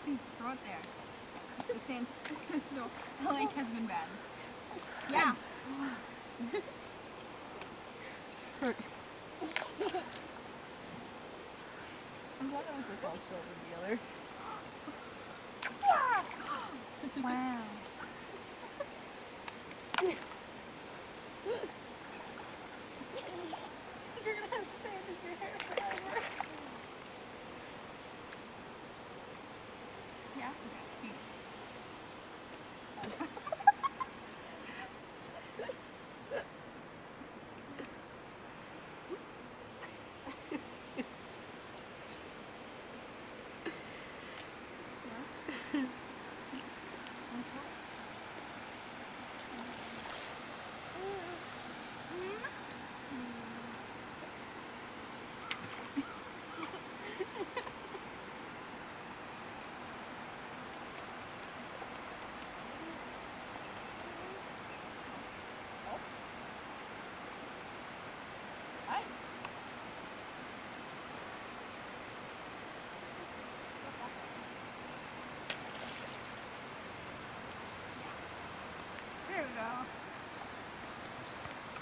Throw it there. The sand. No, the lake has been bad. Yeah. Hurt. I'm glad I was just all shoulder together. Wow.